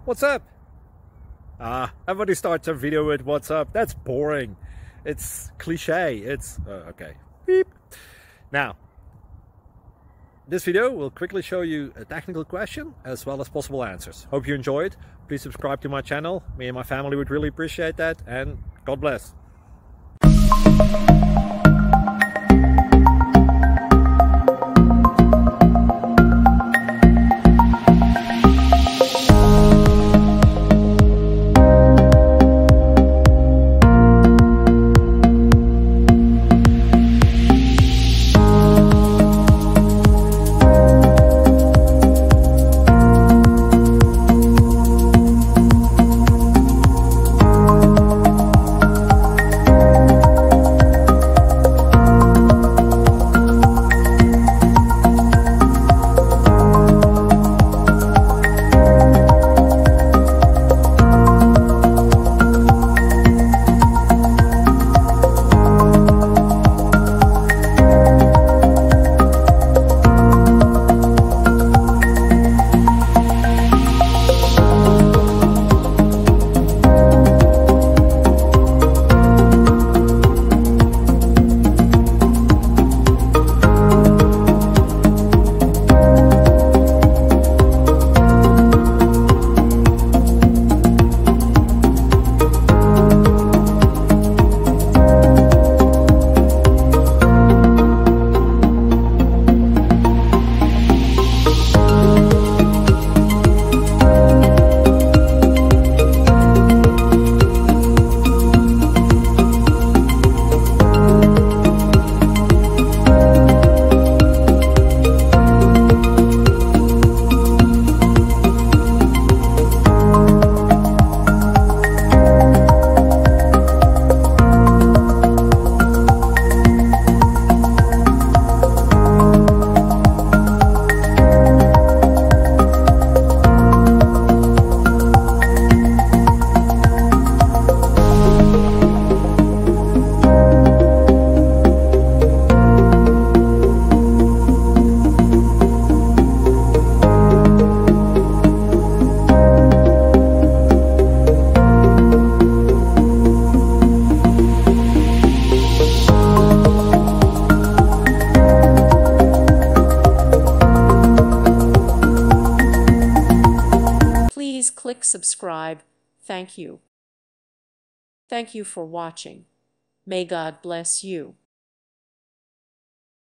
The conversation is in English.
What's up? Everybody starts a video with what's up. That's boring. It's cliche. It's okay. Beep. Now, this video will quickly show you a technical question as well as possible answers. Hope you enjoyed. Please subscribe to my channel. Me and my family would really appreciate that, and God bless. Please click subscribe. Thank you. Thank you for watching. May God bless you.